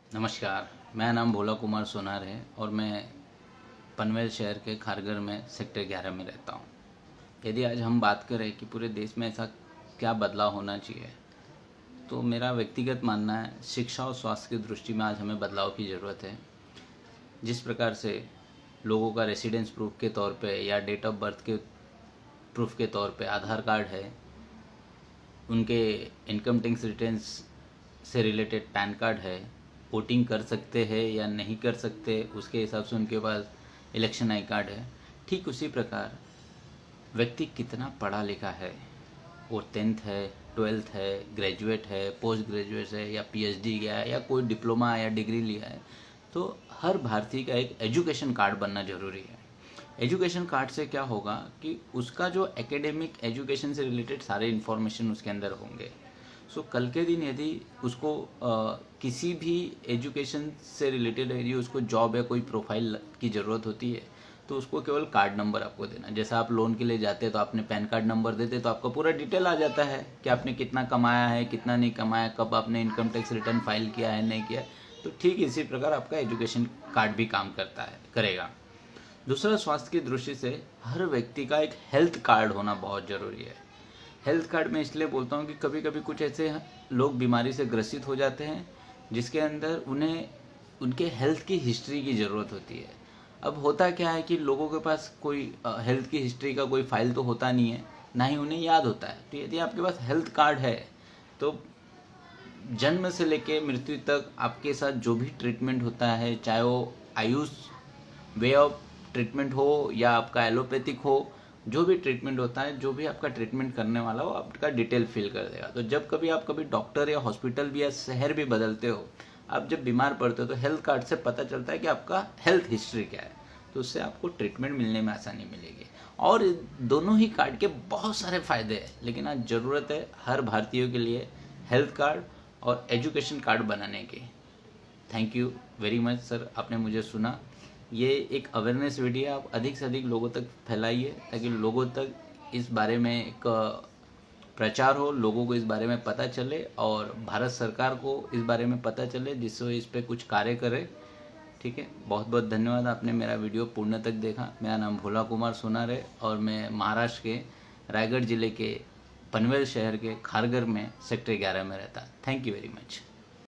नमस्कार, मेरा नाम भोला कुमार सोनार है और मैं पनवेल शहर के खारगर में सेक्टर 11 में रहता हूँ। यदि आज हम बात करें कि पूरे देश में ऐसा क्या बदलाव होना चाहिए, तो मेरा व्यक्तिगत मानना है शिक्षा और स्वास्थ्य की दृष्टि में आज हमें बदलाव की ज़रूरत है। जिस प्रकार से लोगों का रेसिडेंस प्रूफ के तौर पे या डेट ऑफ बर्थ के प्रूफ के तौर पे आधार कार्ड है, उनके इनकम टैक्स रिटर्न्स से रिलेटेड पैन कार्ड है, वोटिंग कर सकते हैं या नहीं कर सकते उसके हिसाब से उनके पास इलेक्शन आई कार्ड है। ठीक उसी प्रकार व्यक्ति कितना पढ़ा लिखा है, वो 10th है, 12th है, ग्रेजुएट है, पोस्ट ग्रेजुएट है या पीएचडी किया है या कोई डिप्लोमा या डिग्री लिया है, तो हर भारतीय का एक एजुकेशन कार्ड बनना जरूरी है। एजुकेशन कार्ड से क्या होगा कि उसका जो एकेडमिक एजुकेशन से रिलेटेड सारे इन्फॉर्मेशन उसके अंदर होंगे। सो कल के दिन यदि उसको किसी भी एजुकेशन से रिलेटेड यदि उसको जॉब या कोई प्रोफाइल की ज़रूरत होती है, तो उसको केवल कार्ड नंबर आपको देना। जैसा आप लोन के लिए जाते हैं तो आपने पैन कार्ड नंबर देते तो आपका पूरा डिटेल आ जाता है कि आपने कितना कमाया है, कितना नहीं कमाया, कब आपने इनकम टैक्स रिटर्न फाइल किया है, नहीं किया। तो ठीक इसी प्रकार आपका एजुकेशन कार्ड भी काम करेगा। दूसरा, स्वास्थ्य की दृष्टि से हर व्यक्ति का एक हेल्थ कार्ड होना बहुत ज़रूरी है। हेल्थ कार्ड में इसलिए बोलता हूँ कि कभी कभी कुछ ऐसे लोग बीमारी से ग्रसित हो जाते हैं जिसके अंदर उन्हें उनके हेल्थ की हिस्ट्री की ज़रूरत होती है। अब होता क्या है कि लोगों के पास कोई हेल्थ की हिस्ट्री का कोई फाइल तो होता नहीं है, ना ही उन्हें याद होता है। तो यदि आपके पास हेल्थ कार्ड है तो जन्म से लेकर मृत्यु तक आपके साथ जो भी ट्रीटमेंट होता है, चाहे वो आयुष वे ऑफ ट्रीटमेंट हो या आपका एलोपैथिक हो, जो भी ट्रीटमेंट होता है, जो भी आपका ट्रीटमेंट करने वाला हो, आपका डिटेल फिल कर देगा। तो जब कभी आप डॉक्टर या हॉस्पिटल भी या शहर भी बदलते हो, आप जब बीमार पड़ते हो तो हेल्थ कार्ड से पता चलता है कि आपका हेल्थ हिस्ट्री क्या है। तो उससे आपको ट्रीटमेंट मिलने में आसानी मिलेगी। और दोनों ही कार्ड के बहुत सारे फायदे हैं, लेकिन आज ज़रूरत है हर भारतीयों के लिए हेल्थ कार्ड और एजुकेशन कार्ड बनाने की। Thank you very much sir, आपने मुझे सुना। ये एक अवेयरनेस वीडियो आप अधिक से अधिक लोगों तक फैलाइए ताकि लोगों तक इस बारे में एक प्रचार हो, लोगों को इस बारे में पता चले और भारत सरकार को इस बारे में पता चले जिससे इस पे कुछ कार्य करे। ठीक है, बहुत बहुत धन्यवाद, आपने मेरा वीडियो पूर्ण तक देखा। मेरा नाम भोला कुमार सोनार है और मैं महाराष्ट्र के रायगढ़ जिले के पनवेल शहर के खारगर में सेक्टर 11 में रहता। Thank you very much.